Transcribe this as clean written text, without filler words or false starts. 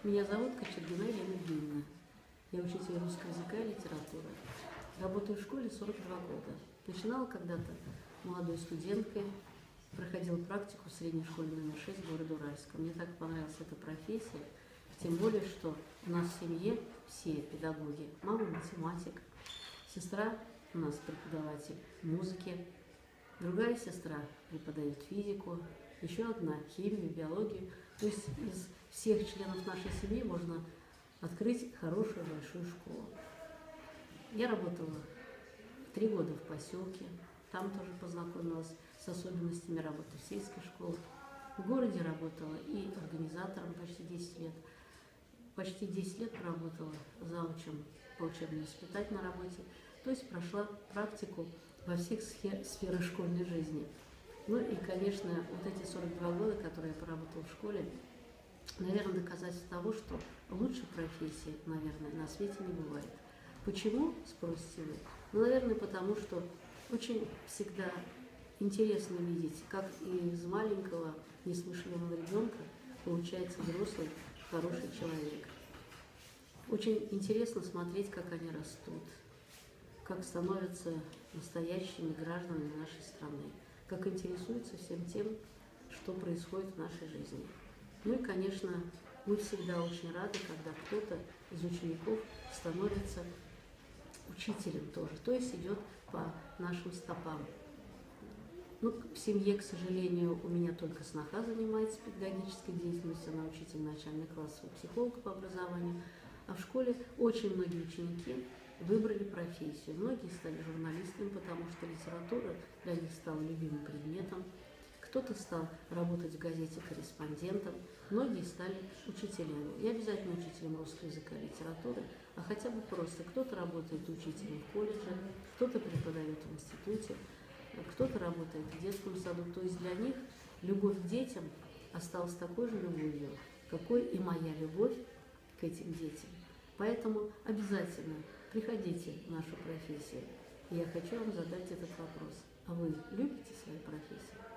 Меня зовут Кочергина Елена Евгеньевна. Я учитель русского языка и литературы. Работаю в школе 42 года. Начинала когда-то молодой студенткой, проходила практику в средней школе номер 6 города Уральска. Мне так понравилась эта профессия, тем более, что у нас в семье все педагоги. Мама математик, сестра у нас преподаватель музыки, другая сестра преподает физику, еще одна химию, биологию. То есть из всех членов нашей семьи можно открыть хорошую большую школу. Я работала 3 года в поселке, там тоже познакомилась с особенностями работы в сельской школе. В городе работала и организатором почти 10 лет. Почти 10 лет проработала заучем по учебно-воспитательной работе, то есть прошла практику во всех сферах школьной жизни. Ну и, конечно, вот эти 42 года, которые я поработала в школе, наверное, доказательство того, что лучшей профессии, наверное, на свете не бывает. Почему, спросите вы? Ну, наверное, потому что очень всегда интересно видеть, как из маленького несмышленого ребенка получается взрослый, хороший человек. Очень интересно смотреть, как они растут, как становятся настоящими гражданами нашей страны, как интересуются всем тем, что происходит в нашей жизни. Ну и, конечно, мы всегда очень рады, когда кто-то из учеников становится учителем тоже, то есть идет по нашим стопам. Ну, в семье, к сожалению, у меня только сноха занимается педагогической деятельностью, она учитель начальных классов, психолог по образованию. А в школе очень многие ученики выбрали профессию. Многие стали журналистами, потому что литература для них стала любимым предметом. Кто-то стал работать в газете корреспондентом, многие стали учителями. И обязательно учителем русского языка и литературы, а хотя бы просто. Кто-то работает учителем в колледже, кто-то преподает в институте, кто-то работает в детском саду. То есть для них любовь к детям осталась такой же любовью, какой и моя любовь к этим детям. Поэтому обязательно приходите в нашу профессию. И я хочу вам задать этот вопрос. А вы любите свою профессию?